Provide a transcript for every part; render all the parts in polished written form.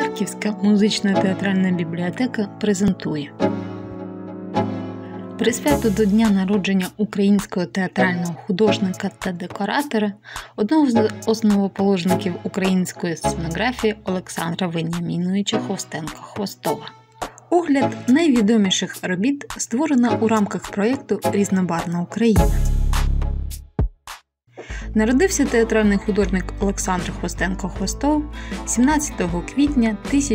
Харківська музично-театральна бібліотека презентує присвяту до дня народження українського театрального художника та декоратора, одного з основоположників української сценографії Олександра Веніаміновича Хвостенка-Хвостова. Огляд найвідоміших робіт створено у рамках проєкту «Різнобарвна Україна». Народився театральний художник Олександр Хвостенко-Хвостов 17 квітня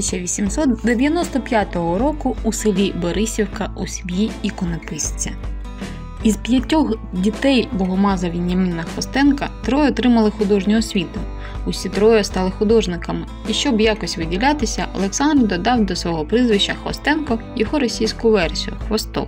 1895 року у селі Борисівка у сім'ї іконописця. Із 5 дітей Богомаза Веніаміна Хвостенка 3 отримали художню освіту. Усі 3 стали художниками, і щоб якось виділятися, Олександр додав до свого прізвища Хвостенко його російську версію – Хвостов.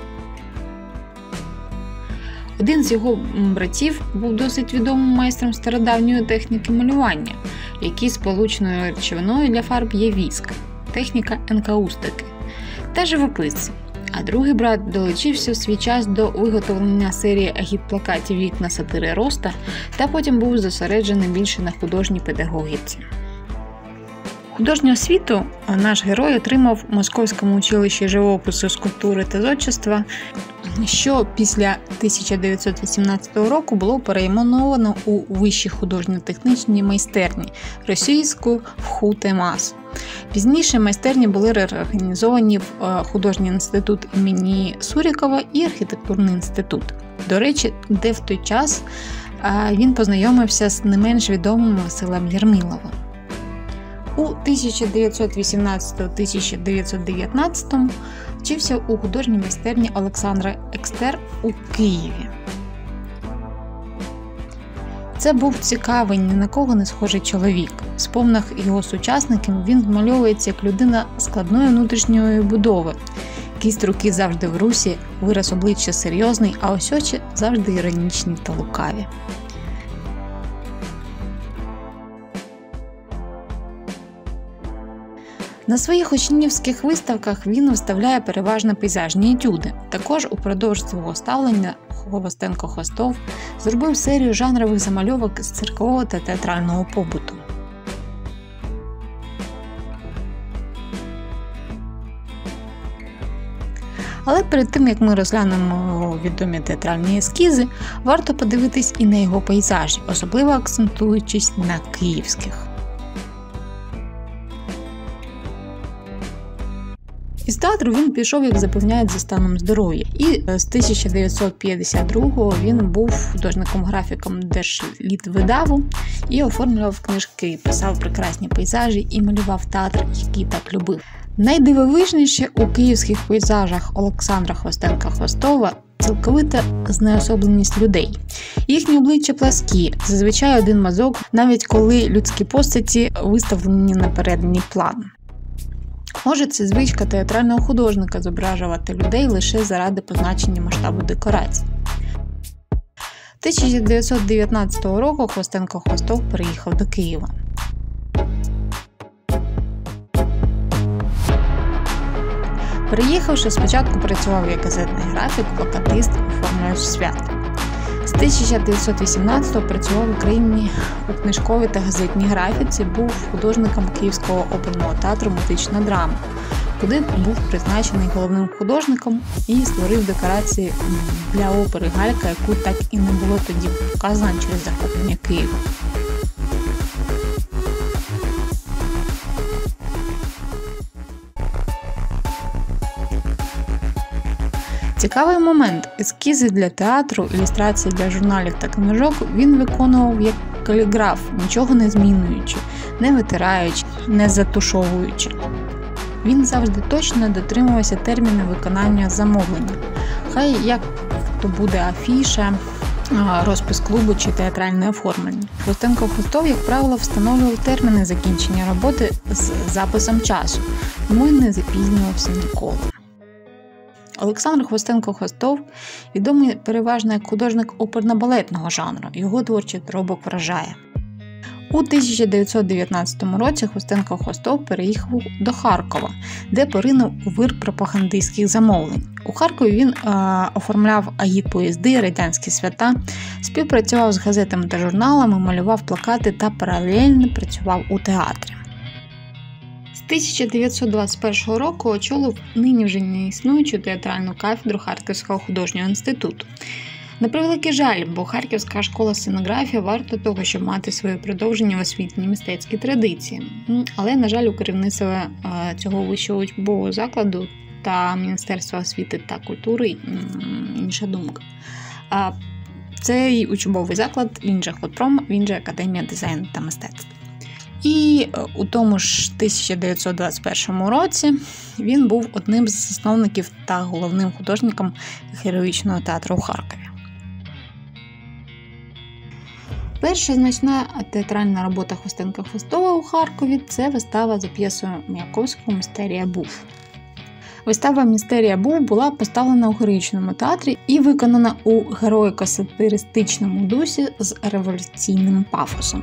Один з його братів був досить відомим майстром стародавньої техніки малювання, який сполучною речовиною для фарб є віск, техніка енкаустики, та живописцем. А другий брат долучився в свій час до виготовлення серії агітплакатів «Вікна сатири Роста» та потім був зосереджений більше на художній педагогіці. Художню освіту наш герой отримав в Московському училищі живопису, скульптури та зодчества, що після 1918 року було перейменовано у Вищі художньо-технічні майстерні російську ВХУ-ТЕМАС. Пізніше майстерні були реорганізовані в художній інститут імені Сурікова і архітектурний інститут. До речі, де в той час він познайомився з не менш відомим Василем Єрмиловим. У 1918-1919 вчився у художній майстерні Олександра Екстер у Києві. Це був цікавий, ні на кого не схожий чоловік. В споминах його сучасників він змальовується як людина складної внутрішньої будови. Кість руки завжди в русі, вираз обличчя серйозний, а ось очі завжди іронічні та лукаві. На своїх учнівських виставках він виставляє переважно пейзажні етюди. Також упродовж свого ставлення Хвостенко-Хвостов зробив серію жанрових замальовок з циркового та театрального побуту. Але перед тим, як ми розглянемо його відомі театральні ескізи, варто подивитись і на його пейзажі, особливо акцентуючись на київських. Із театру він пішов, як запевняють, за станом здоров'я. І з 1952-го він був художником-графіком Держлітвидаву і оформлював книжки, писав прекрасні пейзажі і малював театр, який так любив. Найдивовижніше у київських пейзажах Олександра Хвостенка-Хвостова – цілковита знеособленість людей. Їхні обличчя пласкі, зазвичай один мазок, навіть коли людські постаті виставлені на передній план. Може, це звичка театрального художника зображувати людей лише заради позначення масштабу декорацій. 1919 року Хвостенко-Хвостов переїхав до Києва. Переїхавши, спочатку працював як газетний графік, плакатист, оформляючи свят. З 1918-го працював в Україні у книжковій та газетній графіці, був художником Київського оперного театру «Музична драма», куди був призначений головним художником і створив декорації для опери «Галька», яку так і не було тоді показано через захоплення Києва. Цікавий момент. Ескізи для театру, ілюстрації для журналів та книжок він виконував як каліграф, нічого не змінюючи, не витираючи, не затушовуючи. Він завжди точно дотримувався терміну виконання замовлення. Хай як то буде афіша, розпис клубу чи театральне оформлення. Хвостенко-Хвостов, як правило, встановлював терміни закінчення роботи з записом часу, тому й не запізнювався ніколи. Олександр Хвостенко-Хвостов відомий переважно як художник оперно-балетного жанру, його творчий доробок вражає. У 1919 році Хвостенко-Хвостов переїхав до Харкова, де поринув у вир пропагандистських замовлень. У Харкові він оформляв агітпоїзди, радянські свята, співпрацював з газетами та журналами, малював плакати та паралельно працював у театрі. З 1921 року очолив нині вже не існуючу театральну кафедру Харківського художнього інституту. На превеликий жаль, бо Харківська школа сценографії варта того, щоб мати своє продовження в освітній мистецькій традиції. Але, на жаль, у керівництва цього вищого учбового закладу та Міністерства освіти та культури інша думка. Цей учбовий заклад, він же Ходпром, він же Академія дизайну та мистецтв. І у тому ж 1921 році він був одним з засновників та головним художником Героїчного театру у Харкові. Перша значна театральна робота Хостенка-Хвостова у Харкові – це вистава за п'єсою Маяковського «Містерія був». Вистава «Містерія був» була поставлена у Героїчному театрі і виконана у героїко-сатиристичному дусі з революційним пафосом.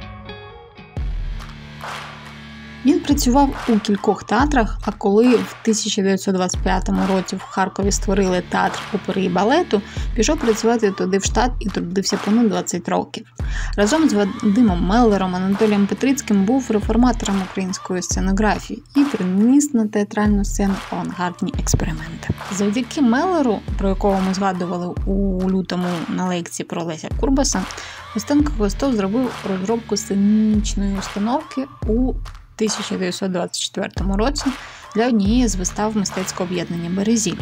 Він працював у кількох театрах, а коли в 1925 році в Харкові створили театр опери і балету, пішов працювати туди в штат і трудився понад 20 років. Разом з Вадимом Меллером, Анатолієм Петрицьким був реформатором української сценографії і приніс на театральну сцену авангардні експерименти. Завдяки Меллеру, про якого ми згадували у лютому на лекції про Леся Курбаса, Хостенко-Хвостов зробив розробку сценічної установки у 1924 році для однієї з вистав мистецького об'єднання «Березіль».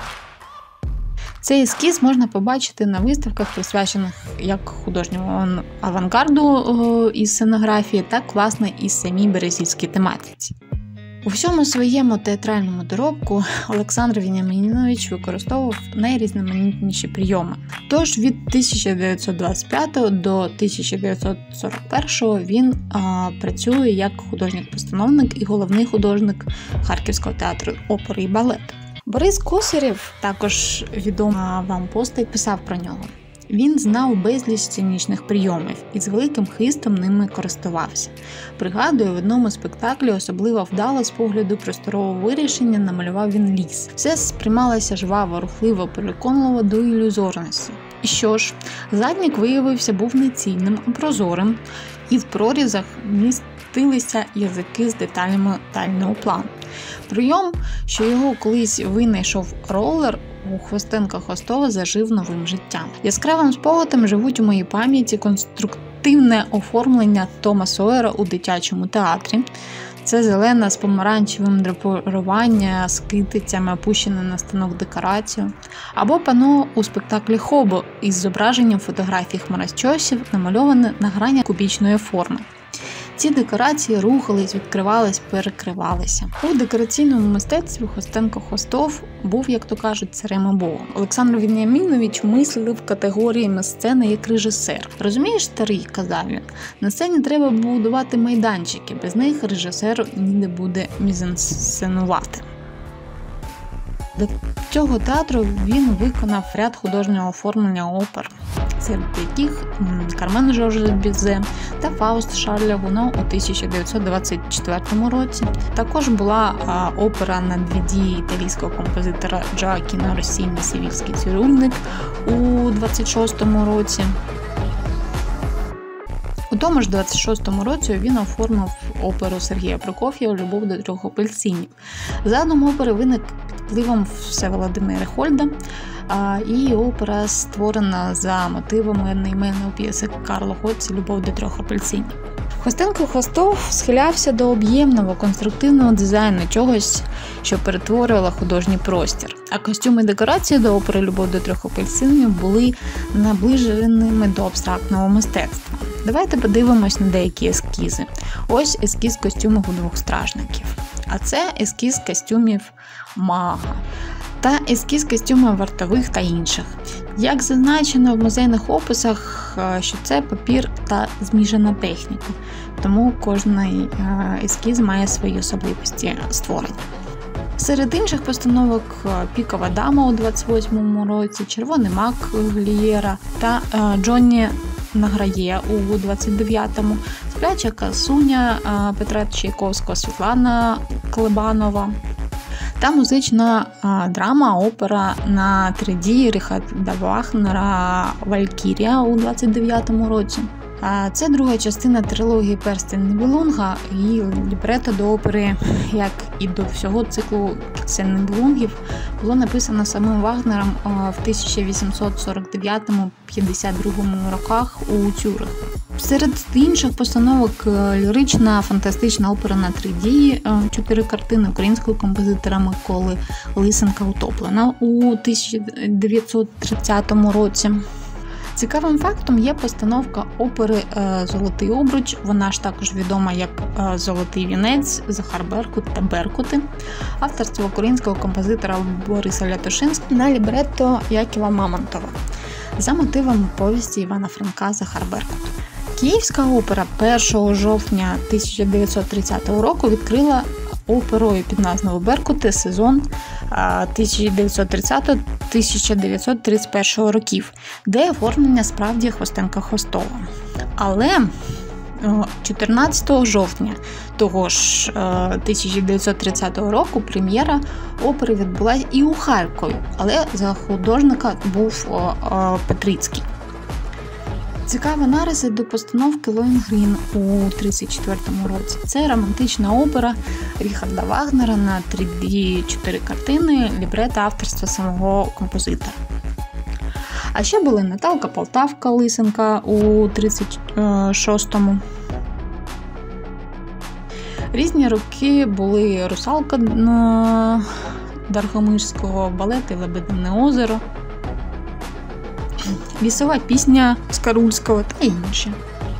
Цей ескіз можна побачити на виставках, присвячених як художньому авангарду із сценографії, так, власне, і самій березільській тематиці. У всьому своєму театральному доробку Олександр Веніамінович використовував найрізноманітніші прийоми. Тож від 1925 до 1941 він працює як художник-постановник і головний художник Харківського театру опери і балету. Борис Косарєв, також відома вам постать, писав про нього. Він знав безліч сценічних прийомів і з великим хистом ними користувався. Пригадую, в одному спектаклі особливо вдало з погляду просторового вирішення намалював він ліс. Все сприймалося жваво, рухливо, переконливо до ілюзорності. І що ж, заднік виявився був не цільним, а прозорим, і в прорізах містилися язики з деталями дальнього плану. Прийом, що його колись винайшов Роллер, у Хостенка-Хвостова зажив новим життям. Яскравим спогадом живуть у моїй пам'яті конструктивне оформлення Тома Сойера у дитячому театрі. Це зелена з помаранчевим драпірування, з китицями, опущене на станок декорацію. Або панно у спектаклі «Хобо» із зображенням фотографій хмарочосів, намальоване на грані кубічної форми. Ці декорації рухались, відкривались, перекривалися. У декораційному мистецтві Хостенко-Хвостов був, як то кажуть, царем і богом. Олександр Веніамінович мислив категоріями сцени як режисер. «Розумієш, старий, – казав він, – на сцені треба будувати майданчики, без них режисеру ніде буде мізансценувати». До цього театру він виконав ряд художнього оформлення опер, серед яких «Кармен» Жоржа Бюзе та «Фауст» Шарля Гуно у 1924 році. Також була опера на дві дії італійського композитора Джоакіно Россіні «Севільський цирюльник» у 26 році. У тому ж 26-му році він оформив оперу Сергія Прокоф'єва «Любов до трьох апельсинів». Задум опери виник під впливом Всеволода Мерехольда, і опера створена за мотивами одноіменної п'єси Карла Готца «Любов до трьох апельсинів». Хостенко-Хвостов схилявся до об'ємного, конструктивного дизайну, чогось, що перетворювало художній простір. А костюми і декорації до опери «Любов до трьох апельсинів» були наближеними до абстрактного мистецтва. Давайте подивимось на деякі ескізи. Ось ескіз костюмів у двох стражників. А це ескіз костюмів мага. Та ескіз костюмів вартових та інших. Як зазначено в музейних описах, що це папір та змішана техніка, тому кожний ескіз має свої особливості створення. Серед інших постановок «Пікова дама» у 28-му році, «Червоний мак» Глієра та «Джонні награє» у 29-му, «Спляча красуня» Петра Чайковського, Світлана Клебанова та музична драма, опера на 3D Ріхарда Вагнера «Валькірія» у 29-му році. Це друга частина трилогії «Перстень Нібелунга» і лібрето до опери, як і до всього циклу «Кексен Нібелунгів», було написано самим Вагнером в 1849-52 роках у Цюриху. Серед інших постановок лірична фантастична опера на 3 дії, 4 картини українського композитора Миколи Лисенка «Утоплена» у 1930 році. Цікавим фактом є постановка опери «Золотий обруч», вона ж також відома як «Золотий вінець», «Захар Беркут» та «Беркути», авторство українського композитора Бориса Лятошинського на лібретто Якова Мамонтова за мотивами повісті Івана Франка «Захар Беркут». Київська опера 1 жовтня 1930 року відкрила оперою під назвою «Беркути» сезон 1930-1931 років, де оформлення справді Хвостенка-Хвостова. Але 14 жовтня того ж 1930 року прем'єра опери відбулася і у Харкові, але за художника був Петрицький. Цікаві нариси до постановки «Лоєнгрін» у 1934 році. Це романтична опера Ріхарда Вагнера на 3D 4 картини, лібрето авторства самого композитора. А ще були Наталка Полтавка Лисенка у 1936-му. Різні роки були «Русалка» Даргомишського, балети «Лебедине озеро», «Лісова пісня» Скарульського та інші.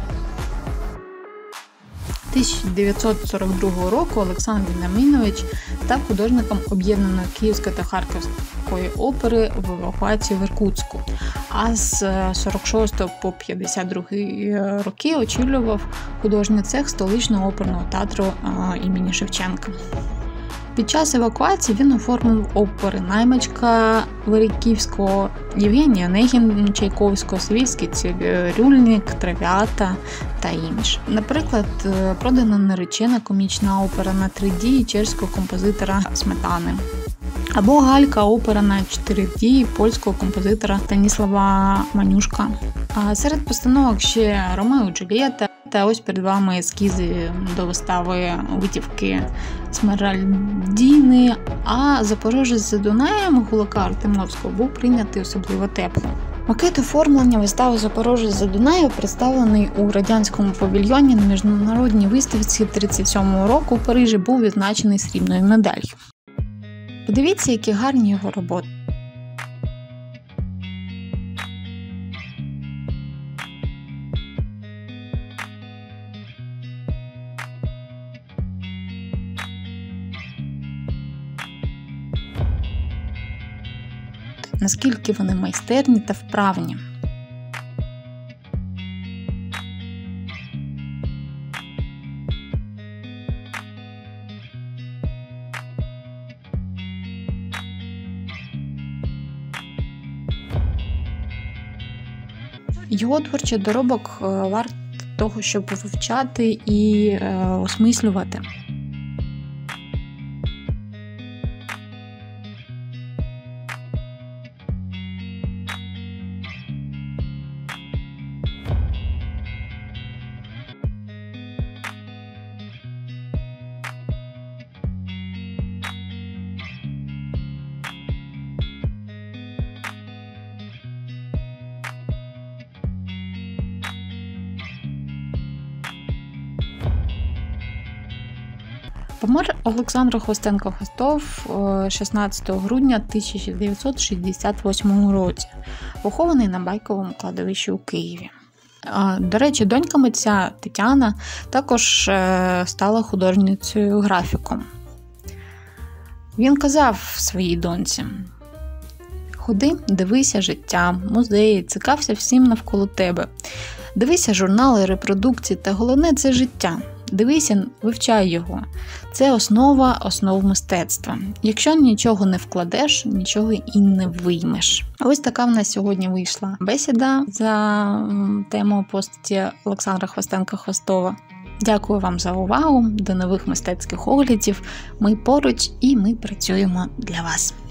1942 року Олександр Веніамінович став художником об'єднаної Київської та Харківської опери в евакуації в Іркутську, а з 46 по 52 роки очолював художній цех столичного оперного театру імені Шевченка. Під час евакуації він оформив опери «Наймичка» Верейківського, Євгеній Онегін Чайковського, «Свільський цирюльник», «Травіата» та інші. Наприклад, «Продана наречена» комічна опера на 3 дії чеського композитора Сметани. Або «Галька» опера на 4 дії польського композитора Станіслава Манюшка. А серед постановок ще «Ромео і Джульєта». Та ось перед вами ескізи до вистави «Витівки Смеральдіни», а «Запорожець за Дунаєм» Гулака Артемовського був прийнятий особливо тепло. Макет оформлення вистави «Запорожець за Дунаєм» представлений у радянському павільйоні на міжнародній виставці 1937 року в Парижі, був відзначений срібною медаллю. Подивіться, які гарні його роботи. Наскільки вони майстерні та вправні. Його творчий доробок варт того, щоб вивчати і осмислювати. Помер Олександр Хвостенко-Хвостов 16 грудня 1968 році, похований на Байковому кладовищі у Києві. До речі, донька митця Тетяна також стала художницею графіком. Він казав своїй доньці: «Ходи, дивися життя, музеї, цікався всім навколо тебе. Дивися журнали, репродукції, та головне – це життя. Дивися, вивчай його. Це основа основ мистецтва. Якщо нічого не вкладеш, нічого і не виймеш». Ось така в нас сьогодні вийшла бесіда за темою постаті Олександра Хвостенка-Хвостова. Дякую вам за увагу. До нових мистецьких оглядів. Ми поруч і ми працюємо для вас.